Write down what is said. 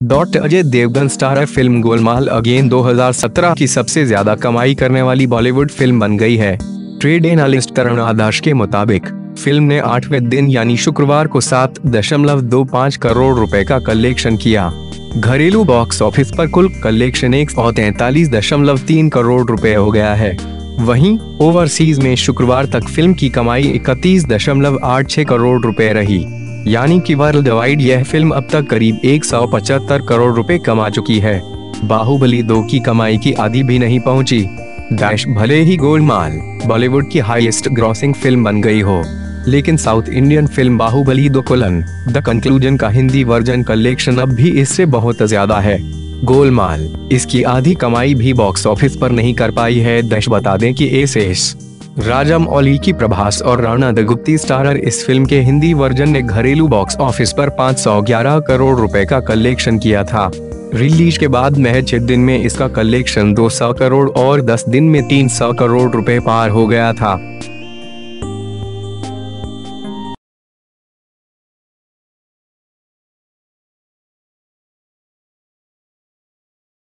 Ajay Devgan starrer film Golmaal again 2017 की सबसे ज्यादा कमाई करने वाली बॉलीवुड फिल्म बन गई है। ट्रेड एनालिस्ट तरुण आदर्श के मुताबिक फिल्म ने 8वें दिन यानी शुक्रवार को 7.25 करोड़ रुपए का कलेक्शन किया। घरेलू बॉक्स ऑफिस पर कुल कलेक्शन 143.3 करोड़ रुपए हो गया है। वहीं ओवरसीज में शुक्रवार तक फिल्म की कमाई 31.86 करोड़ रुपए रही, यानी कि वर्ल्ड वाइड यह फिल्म अब तक करीब 175 करोड़ रुपए कमा चुकी है। बाहुबली 2 की कमाई की आधी भी नहीं पहुंची। भले ही गोलमाल बॉलीवुड की हाईएस्ट ग्रॉसिंग फिल्म बन गई हो, लेकिन south Indian film Baahubali the conclusion का हिंदी वर्जन कलेक्शन अब भी इससे बहुत ज्यादा है। गोलमाल इसकी आधी कमाई भी बॉक्स ऑफिस पर नहीं कर पाई है। बता दें कि एस राजामौली की प्रभास और राणा दग्गुप्ती स्टारर इस फिल्म के हिंदी वर्जन ने घरेलू बॉक्स ऑफिस पर 511 करोड़ रुपए का कलेक्शन किया था। रिलीज के बाद महज 6 दिन में इसका कलेक्शन 200 करोड़ और 10 दिन में 300 करोड़ रुपए पार हो गया था।